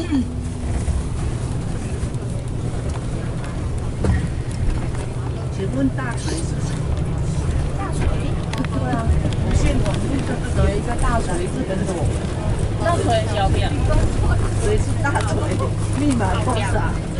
请问大锤是什么？ 大锤？ 对啊，无线网络有一个大锤是跟着我们。 大锤要不要？ 谁是大锤？密码多少？